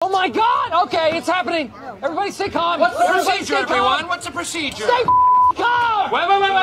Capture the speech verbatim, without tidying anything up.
Oh my God! Okay, it's happening. Everybody stay calm. What's the Everybody procedure, stay calm. everyone? What's the procedure? Stay calm! Wait, wait, wait,